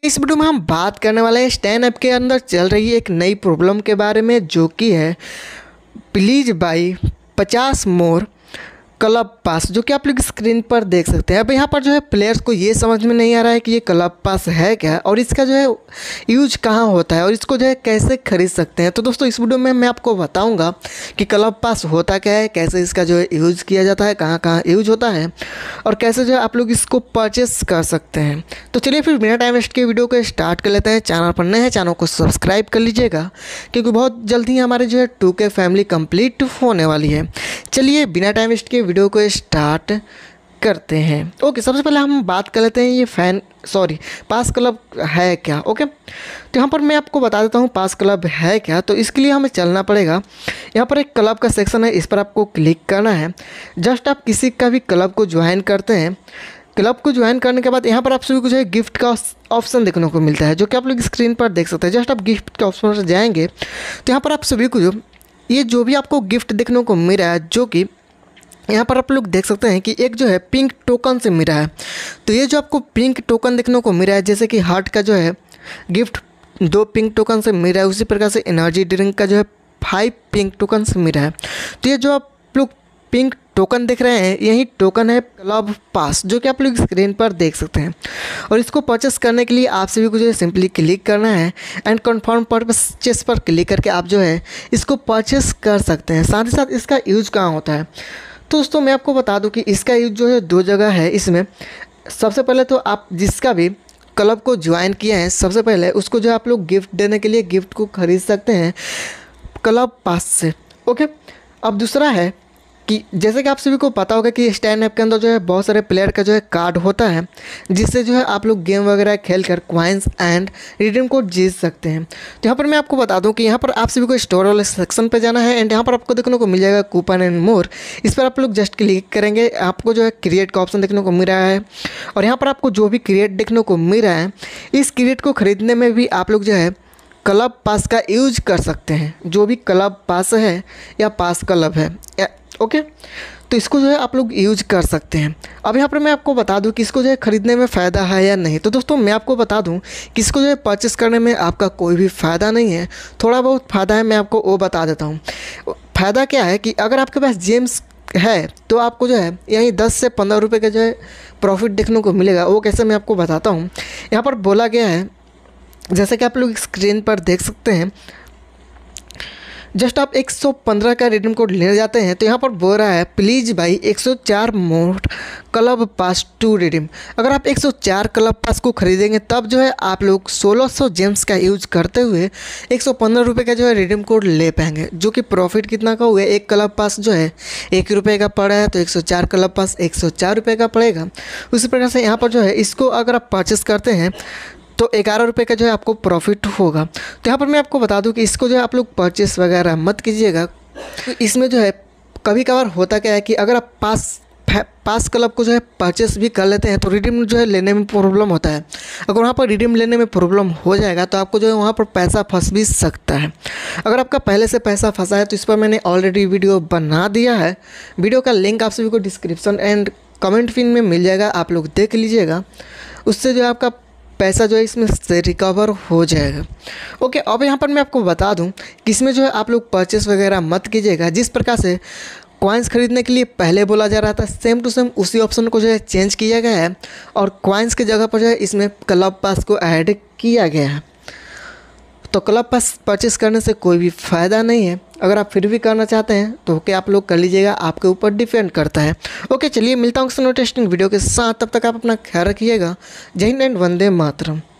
इस वीडियो में हम बात करने वाले हैं स्टैन ऐप के अंदर चल रही एक नई प्रॉब्लम के बारे में, जो कि है please buy 50 more club pass, जो कि आप लोग स्क्रीन पर देख सकते हैं। अब यहाँ पर जो है प्लेयर्स को ये समझ में नहीं आ रहा है कि ये क्लब पास है क्या और इसका जो है यूज कहाँ होता है और इसको जो है कैसे खरीद सकते हैं। तो दोस्तों इस वीडियो में मैं आपको बताऊंगा कि क्लब पास होता क्या है, कैसे इसका जो है यूज किया जाता है, कहाँ कहाँ यूज होता है और कैसे जो है आप लोग इसको परचेस कर सकते हैं। तो चलिए फिर बिना टाइम वेस्ट के वीडियो को स्टार्ट कर लेते हैं। चैनल पर नए हैं, चैनल को सब्सक्राइब कर लीजिएगा क्योंकि बहुत जल्द ही हमारे जो है 2K फैमिली कंप्लीट होने वाली है। चलिए बिना टाइम वेस्ट के वीडियो को स्टार्ट करते हैं। ओके, सबसे पहले हम बात कर लेते हैं ये पास क्लब है क्या। ओके, तो यहाँ पर मैं आपको बता देता हूँ पास क्लब है क्या। तो इसके लिए हमें चलना पड़ेगा, यहाँ पर एक क्लब का सेक्शन है, इस पर आपको क्लिक करना है। जस्ट आप किसी का भी क्लब को ज्वाइन करते हैं। क्लब को ज्वाइन करने के बाद यहाँ पर आप सभी को जो है गिफ्ट का ऑप्शन देखने को मिलता है, जो कि आप लोग स्क्रीन पर देख सकते हैं। जस्ट आप गिफ्ट के ऑप्शन पर जाएंगे तो यहाँ पर आप सभी को जो भी आपको गिफ्ट देखने को मिल रहा है, जो कि यहाँ पर आप लोग देख सकते हैं कि एक जो है पिंक टोकन से मिल रहा है। तो ये जो आपको पिंक टोकन देखने को मिल रहा है, जैसे कि हार्ट का जो है गिफ्ट 2 पिंक टोकन से मिल रहा है, उसी प्रकार से एनर्जी ड्रिंक का जो है 5 पिंक टोकन से मिल रहा है। तो ये जो आप लोग पिंक टोकन देख रहे हैं, यही टोकन है क्लब पास, जो कि आप लोग स्क्रीन पर देख सकते हैं। और इसको परचेस करने के लिए आप सभी को जो है सिंपली क्लिक करना है एंड कन्फर्म परचेस पर क्लिक करके आप जो है इसको परचेस कर सकते हैं। साथ ही साथ इसका यूज कहाँ होता है, तो दोस्तों मैं आपको बता दूं कि इसका यूज जो है 2 जगह है। इसमें सबसे पहले तो आप जिसका भी क्लब को ज्वाइन किया है, सबसे पहले उसको जो है आप लोग गिफ्ट देने के लिए गिफ्ट को खरीद सकते हैं क्लब पास से। ओके, अब दूसरा है कि जैसे कि आप सभी को पता होगा कि स्टैन ऐप के अंदर जो है बहुत सारे प्लेयर का जो है कार्ड होता है, जिससे जो है आप लोग गेम वगैरह खेलकर कॉइन्स एंड रिडीम कोड जीत सकते हैं। तो यहाँ पर मैं आपको बता दूं कि यहाँ पर आप सभी को स्टोर वाले सेक्शन पे जाना है एंड यहाँ पर आपको देखने को मिल जाएगा कूपन एंड मोर। इस पर आप लोग जस्ट क्लिक करेंगे, आपको जो है क्रिएट का ऑप्शन देखने को मिल रहा है और यहाँ पर आपको जो भी क्रिएट देखने को मिल रहा है, इस क्रिएट को ख़रीदने में भी आप लोग जो है क्लब पास का यूज कर सकते हैं। जो भी क्लब पास है या पास क्लब है, ओके, तो इसको जो है आप लोग यूज कर सकते हैं। अब यहाँ पर मैं आपको बता दूं कि इसको जो है ख़रीदने में फ़ायदा है या नहीं। तो दोस्तों मैं आपको बता दूं कि इसको जो है परचेस करने में आपका कोई भी फ़ायदा नहीं है, थोड़ा बहुत फ़ायदा है, मैं आपको वो बता देता हूँ। फ़ायदा क्या है कि अगर आपके पास जेम्स है तो आपको जो है यहीं 10 से 15 रुपये का जो है प्रॉफिट देखने को मिलेगा। वो कैसे मैं आपको बताता हूँ। यहाँ पर बोला गया है, जैसे कि आप लोग स्क्रीन पर देख सकते हैं, जस्ट आप 115 का रिडीम कोड ले जाते हैं तो यहाँ पर बोल रहा है प्लीज़ भाई 104 more club pass to redeem. अगर आप 104 क्लब पास को खरीदेंगे तब जो है आप लोग 1600 जेम्स का यूज करते हुए 115 रुपये का जो है रिडीम कोड ले पाएंगे, जो कि प्रॉफिट कितना का हुआ है। एक क्लब पास जो है 1 रुपये का पड़ा है, तो 104 क्लब पास 104 रुपये का पड़ेगा। उसी प्रकार से यहाँ पर जो है इसको अगर आप परचेस करते हैं तो 11 रुपये का जो है आपको प्रॉफिट होगा। तो यहाँ पर मैं आपको बता दूं कि इसको जो है आप लोग परचेस वगैरह मत कीजिएगा। तो इसमें जो है कभी कभार होता क्या है कि अगर आप पास क्लब को जो है परचेस भी कर लेते हैं तो रिडीम जो है लेने में प्रॉब्लम होता है। अगर वहाँ पर रिडीम लेने में प्रॉब्लम हो जाएगा तो आपको जो है वहाँ पर पैसा फंस भी सकता है। अगर आपका पहले से पैसा फंसा है तो इस पर मैंने ऑलरेडी वीडियो बना दिया है। वीडियो का लिंक आप सभी को डिस्क्रिप्शन एंड कमेंट पिन में मिल जाएगा, आप लोग देख लीजिएगा। उससे जो है आपका पैसा जो है इसमें से रिकवर हो जाएगा। ओके, अब यहाँ पर मैं आपको बता दूं कि इसमें जो है आप लोग परचेस वगैरह मत कीजिएगा। जिस प्रकार से कॉइन्स खरीदने के लिए पहले बोला जा रहा था, सेम टू सेम उसी ऑप्शन को जो है चेंज किया गया है और कॉइन्स की जगह पर जो है इसमें क्लब पास को ऐड किया गया है। तो क्लब पास परचेस करने से कोई भी फ़ायदा नहीं है। अगर आप फिर भी करना चाहते हैं तो ओके आप लोग कर लीजिएगा, आपके ऊपर डिपेंड करता है। ओके, चलिए मिलता हूँ टेस्टिंग वीडियो के साथ, तब तक आप अपना ख्याल रखिएगा। जय हिंद एंड वंदे मातरम।